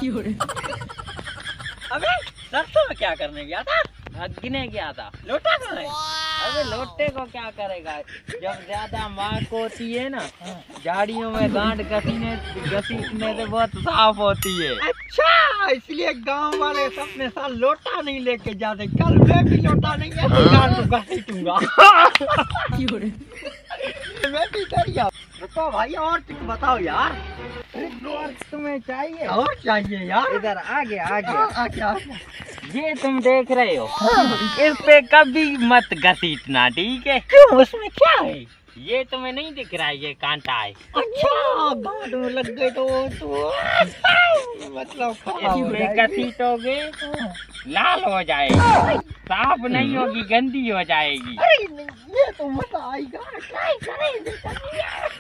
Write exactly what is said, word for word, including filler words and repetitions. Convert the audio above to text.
अबे सरसों में क्या करने गया था? गिने गया था। लोटा कहाँ है? अबे लोटे को क्या करेगा, जब ज्यादा मार्क होती है ना झाड़ियों में गांठ घसीने घसीटने से बहुत साफ होती है। अच्छा, इसलिए गांव वाले अपने साथ लोटा नहीं लेके जाते। कल मैं भी लोटा नहीं है तो गांठ को घसीटूंगा। मैं भी डरिया। रुको भाई, और कुछ बताओ यार। और तुम्हें चाहिए? और चाहिए यार। इधर आगे आगे आगे आगे। ये तुम देख रहे हो, इस पे कभी मत घसीटना, ठीक है? क्यों, उसमें क्या है? ये तुम्हें नहीं दिख रहा है, ये कांटा है। अच्छा, गांठ में लग गए तो तो मतलब खराब हो इसमें जाएगी। घसीटोगे लाल हो जाएगी, साफ नहीं होगी, गंदी हो जाएगी। अरे नहीं, ये तो मजा आएगा, ट्राई करेंगे।